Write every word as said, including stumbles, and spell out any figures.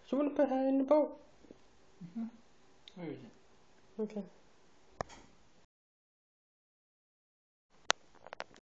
you want to put her in the boat? Mm-hmm. Where is it? Okay.